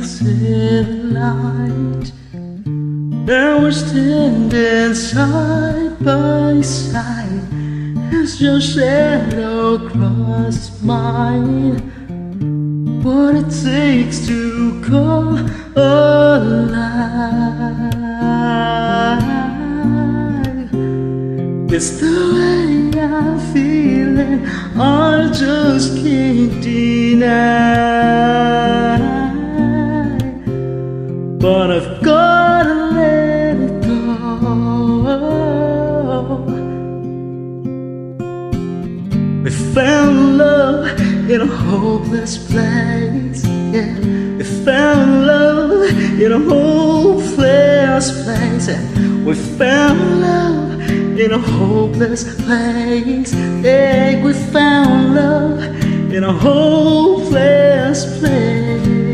city light, and we're standing side by side as your shadow crosses mine. What it takes to come alive. It's the way I'm feeling, I just can't deny. But I've gotta let it go. We found love in a hopeless place, yeah. We found love in a hopeless place, yeah. We found love in a hopeless place, yeah. We found love in a hopeless place.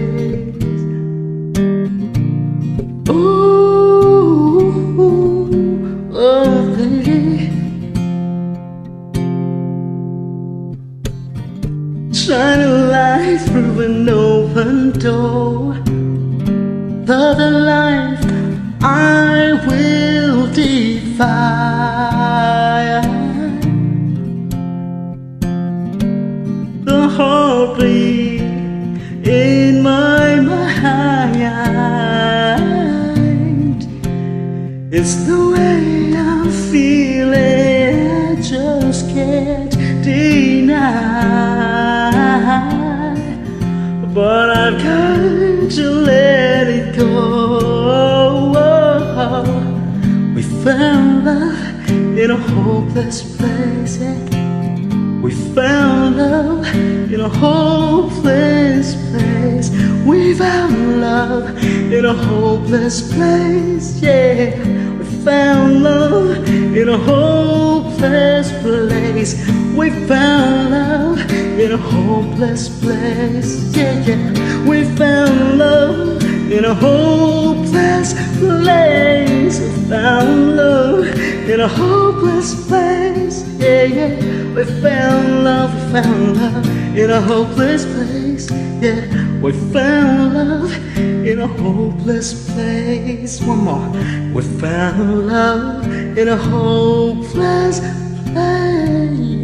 Shine a light through an open door. For the life I will defy. The heartbeat in my mind, it's the way I'm feeling, I just can't deny. But I've got to let it go. We found love in a hopeless place, yeah. We found love in a hopeless place. We found love in a hopeless place, yeah. We found love in a hopeless place. We found love in a hopeless place, yeah, yeah. We found love in a hopeless place. We found love in a hopeless place, yeah, yeah. We found love in a hopeless place, yeah. We found love in a hopeless place. One more. We found love in a hopeless place.